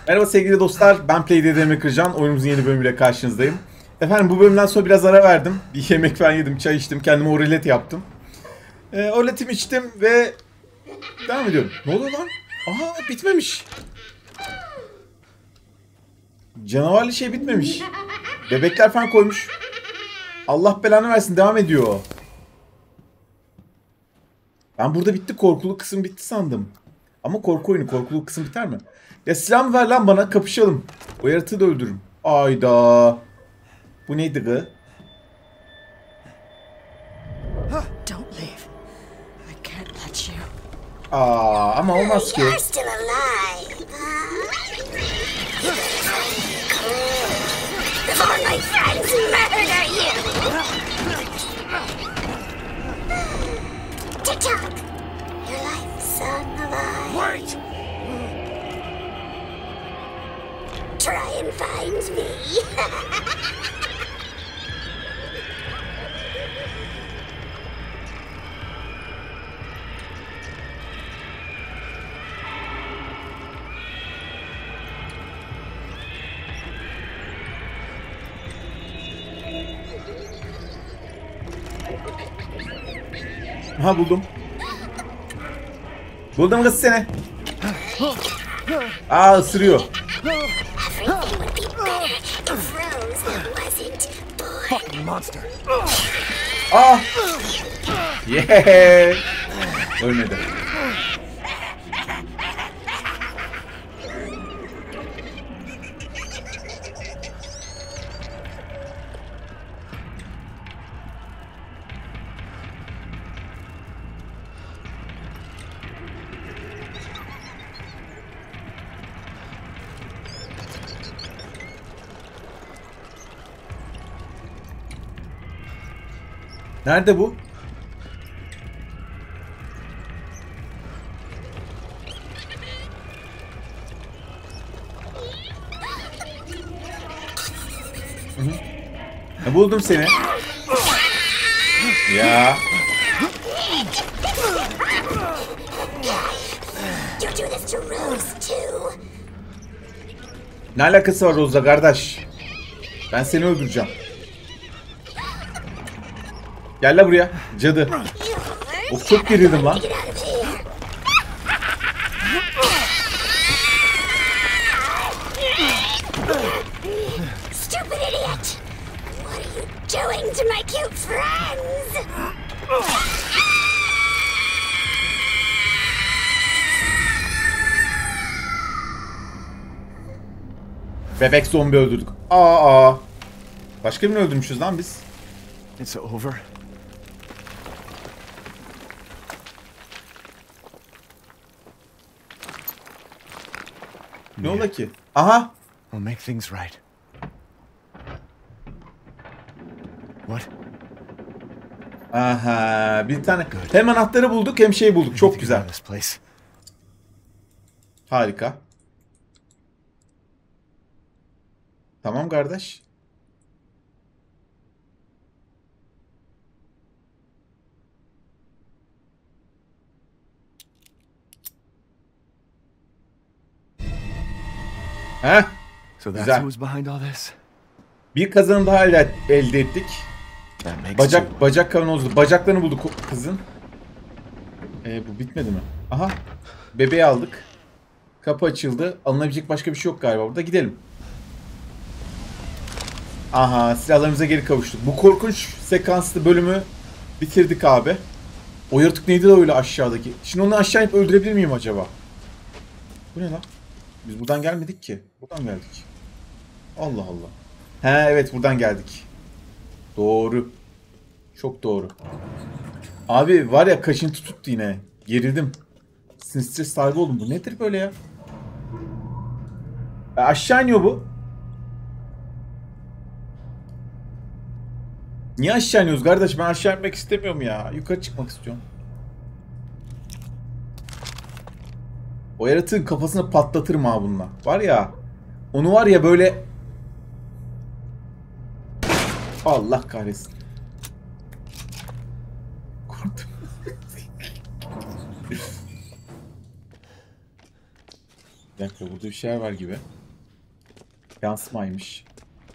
Merhaba sevgili dostlar, ben PlayDDM Kırcan, oyunumuzun yeni bölümüyle karşınızdayım. Efendim bu bölümden sonra biraz ara verdim. Bir yemek falan yedim, çay içtim, kendime orelet yaptım. Oreletimi içtim ve devam ediyorum. Ne oluyor lan? Aha bitmemiş. Canavarlı şey bitmemiş. Bebekler falan koymuş. Allah belanı versin, devam ediyor. Ben burada bitti, korkulu kısım bitti sandım. Ama korku oyunu, korkulu kısım biter mi? Ya silahımı ver lan bana, kapışalım. O yaratığı da öldürürüm. Ayda. Bu neydi gı? Don't leave. I can't let you. Aa, ama olmaz ki. You're still alive. Before my friends murder you. Tick-tock. Your life's on the line. Wait! Try and find me. Ha buldum. Buldum kız seni. Aa ısırıyor. Everything would be better if Rose wasn't born. Fucking monster! Aa. Yeah. Ölmedi. Nerede bu? Buldum seni. Ya. You do this to Rose too. Ne alakası var Rose'la kardeş? Ben seni öldüreceğim. Gel la buraya. Cadı. Of çok gerildim lan. Get out of here. Stupid idiot. What are you doing to my cute friends? Bebek zombi öldürdük. Aa. Başka birini öldürmüşüz lan biz. It's over. Ne oldu ki? Aha. We'll make things right. What? Aha. Bir tane. Hem anahtarı bulduk hem şey bulduk. Çok güzel. This place. Harika. Tamam kardeş. Heh. So that's Güzel. who was behind all this? Bir kazanım daha elde ettik. That makes two. Bacak kavanozlu. Bacaklarını bulduk kızın. Bu bitmedi mi? Aha. Bebeği aldık. Kapı açıldı. Alınabilecek başka bir şey yok galiba burada. Gidelim. Aha, silahlarımıza geri kavuştuk. Bu korkunç sekanslı bölümü bitirdik abi. O yaratık neydi de öyle aşağıdaki? Şimdi onu aşağı inip öldürebilir miyim acaba? Bu ne lan? Biz buradan gelmedik ki. Buradan geldik. Allah Allah. He evet buradan geldik. Doğru. Çok doğru. Abi var ya kaşıntı tuttu yine. Gerildim. Sinir stres sahibi oldum. Bu nedir böyle ya? Aşağı iniyor bu. Niye aşağı iniyoruz kardeş? Ben aşağı inmek istemiyorum ya. Yukarı çıkmak istiyorum. O yaratığın kafasını patlatırım ha bununla. Var ya. Onu var ya böyle. Allah kahretsin. Korktum. Bir dakika, burada bir şey var gibi. Yansımaymış.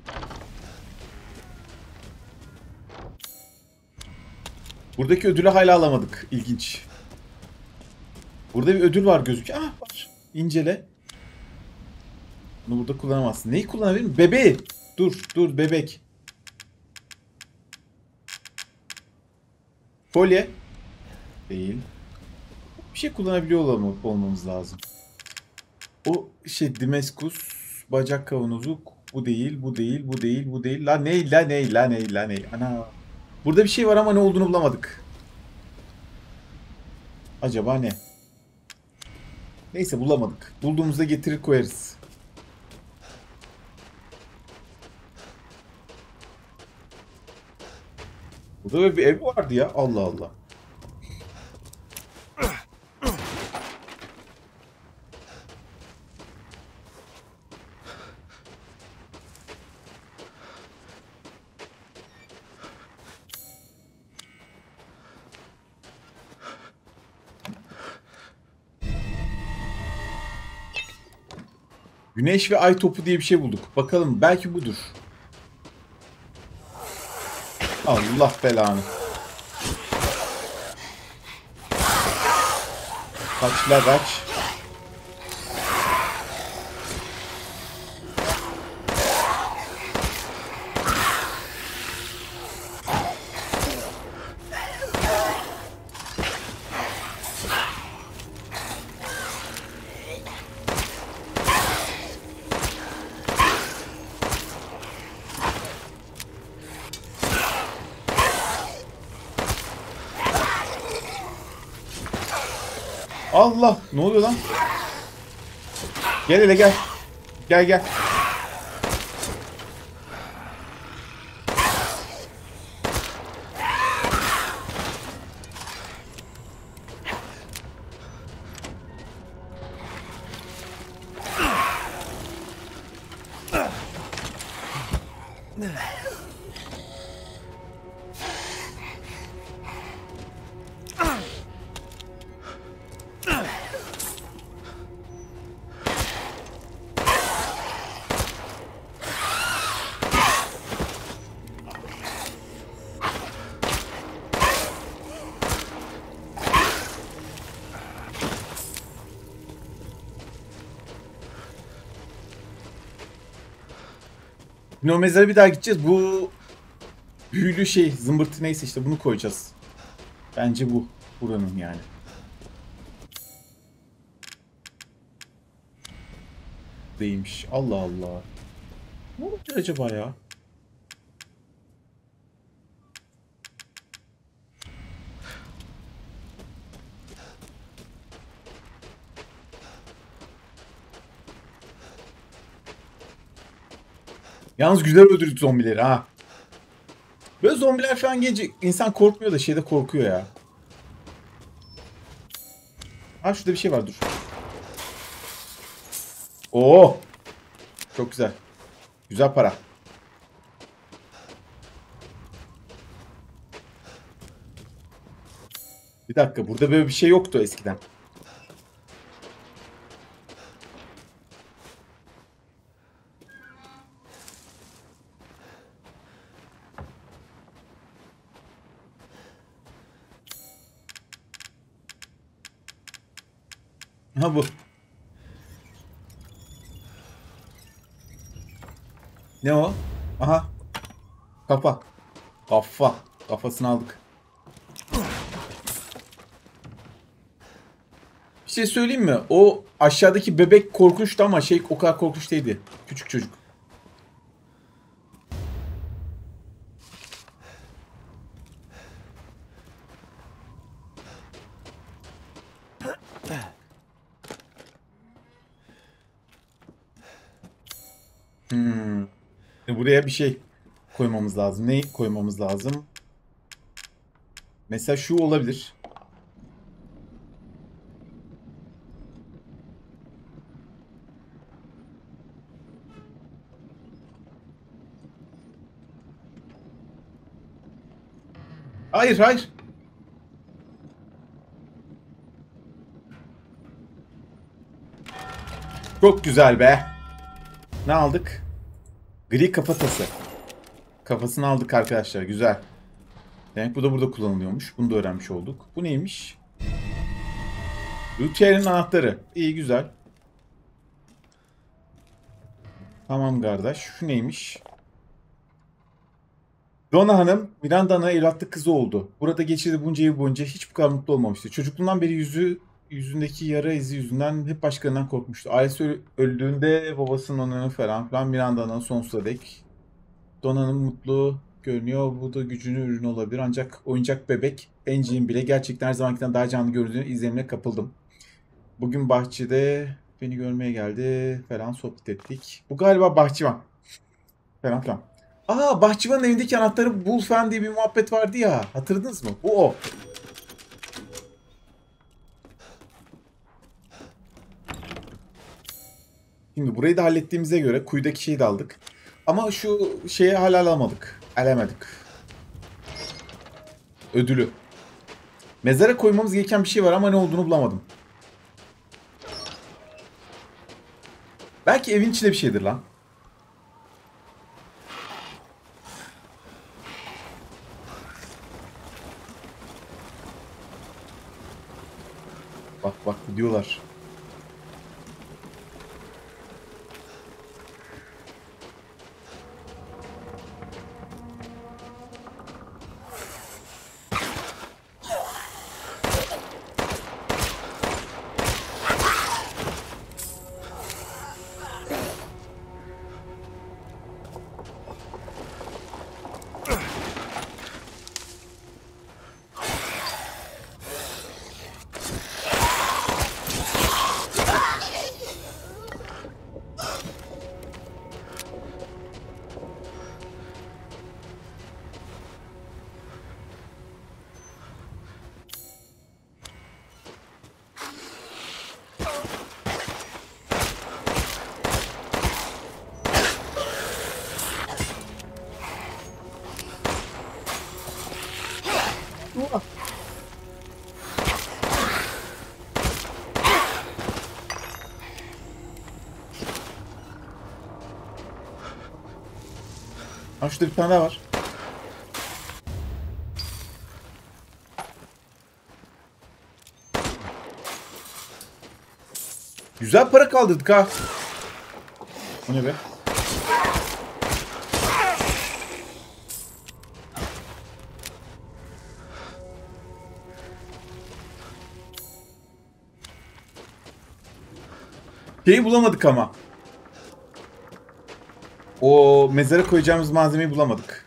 Buradaki ödülü hala alamadık. İlginç. Burada bir ödül var gözüküyor. Ah var. İncele. Bunu burada kullanamazsın. Neyi kullanabilirim? Bebeği. Dur bebek. Kolye. Değil. Bir şey kullanabiliyor olmamız lazım. O şey Dimeskus. Bacak kavanozu. Bu değil, bu değil, bu değil, bu değil. La ney, la ney, la ney, la ney. Ana. Burada bir şey var ama ne olduğunu bulamadık. Acaba ne? Neyse bulamadık. Bulduğumuzda getirir koyarız. Burada bir ev vardı ya. Allah Allah. Güneş ve ay topu diye bir şey bulduk. Bakalım belki budur. Allah belanı. Kaç la kaç. Allah! Ne oluyor lan? Gel hele gel. Gel. Şimdi o mezara bir daha gideceğiz. Bu büyülü şey, zımbırtı neyse işte bunu koyacağız. Bence bu. Buranın yani. Değilmiş. Allah Allah. Ne olabilir acaba ya? Yalnız güzel öldürdük zombileri ha. Böyle zombiler falan gelince insan korkmuyor da şeyde korkuyor ya. Ha şurada bir şey var dur. Oo. Çok güzel. Güzel para. Bir dakika burada böyle bir şey yoktu eskiden. Ha bu. Ne o? Aha. Kafa. Kafa. Kafasını aldık. Bir şey söyleyeyim mi? O aşağıdaki bebek korkunçtu ama şey o kadar korkunç değildi. Küçük çocuk. Buraya bir şey koymamız lazım. Neyi koymamız lazım? Mesela şu olabilir. Hayır. Çok güzel be. Ne aldık? Gri kafatası. Kafasını aldık arkadaşlar. Güzel. Demek bu da burada kullanılıyormuş. Bunu da öğrenmiş olduk. Bu neymiş? Lutier'in anahtarı. İyi, güzel. Tamam kardeş. Şu neymiş? Donna Hanım, Miranda'nın evlatlık kızı oldu. Burada geçirdiği bunca yıl boyunca hiç bu kadar mutlu olmamıştı. Çocukluğundan beri yüzündeki yara izi yüzünden hep başkalarından korkmuştu. Ailesi öldüğünde babasının onunu falan filan Miranda'nın sonsuza dek. Donna'nın mutlu görünüyor. Bu da gücünün ürünü olabilir. Ancak oyuncak bebek Angie'nin bile gerçekten her zamankinden daha canlı göründüğünü izlenimine kapıldım. Bugün bahçede beni görmeye geldi falan, sohbet ettik. Bu galiba bahçıvan. Falan filan. Aa, bahçıvanın evindeki anahtarı bul falan diye bir muhabbet vardı ya. Hatırladınız mı? Bu o. Şimdi burayı da hallettiğimize göre kuyudaki şeyi de aldık. Ama şu şeyi hala alamadık. Elemedik. Ödülü. Mezara koymamız gereken bir şey var ama ne olduğunu bulamadım. Belki evin içinde bir şeydir lan. Bak bak diyorlar. Ha, şurada bir tane daha var. Güzel para kaldırdık ha. O ne be? Şeyi bulamadık ama. O mezara koyacağımız malzemeyi bulamadık.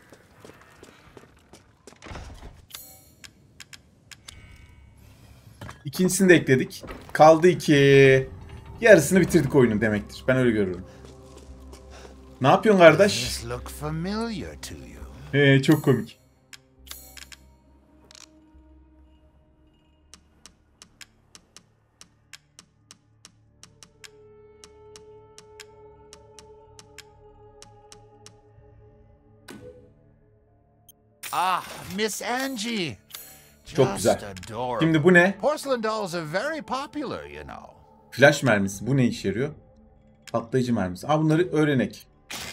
İkincisini de ekledik. Kaldı 2. Yarısını bitirdik oyunun demektir. Ben öyle görüyorum. Ne yapıyorsun kardeş? Çok komik. Ah, Miss Angie. Çok güzel. Just adorable. Şimdi bu ne? Porcelain dolls are very popular, you know. Flash mermisi. Bu ne işe yarıyor? Patlayıcı mermisi. Aa, bunları öğrenek.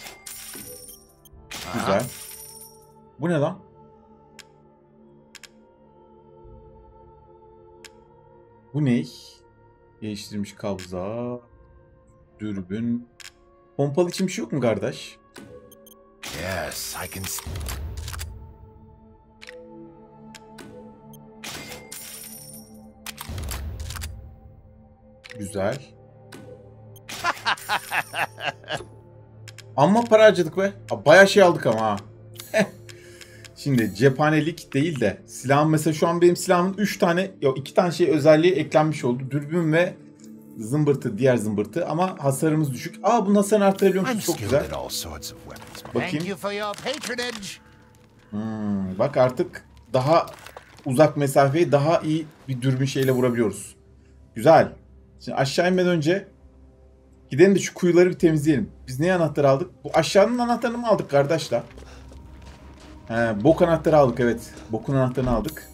Güzel. Bu ne lan? Bu ne? Değiştirilmiş kabza. Dürbün. Pompalı için bir şey yok mu kardeş? Yes, I can. Güzel. Amma para harcadık be. Bayağı şey aldık ama ha. Şimdi cephanelik değil de silahım, mesela şu an benim silahımın 3 tane, yok 2 tane şey özelliği eklenmiş oldu. Dürbün ve zımbırtı, diğer zımbırtı, ama hasarımız düşük. Aa, bunun hasarını artırabiliyormuşuz, çok güzel. Bakayım. Bak artık daha uzak mesafeyi daha iyi bir dürbün şeyle vurabiliyoruz. Güzel. Şimdi aşağı inmeden önce gidelim de şu kuyuları bir temizleyelim. Biz ne anahtarı aldık? Bu aşağının anahtarını mı aldık kardeşler? He, bok anahtarı aldık, evet. Bokun anahtarını aldık.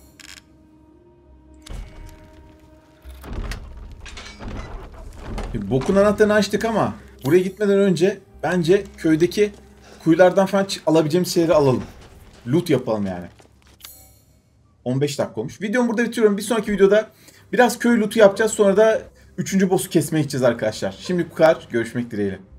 Bokun anahtarını açtık ama buraya gitmeden önce bence köydeki kuyulardan falan alabileceğimiz şeyleri alalım. Loot yapalım yani. 15 dakika olmuş. Videomu burada bitiriyorum. Bir sonraki videoda biraz köy loot'u yapacağız. Sonra da 3. boss'u kesmeye gideceğiz arkadaşlar. Şimdi bu kadar. Görüşmek dileğiyle.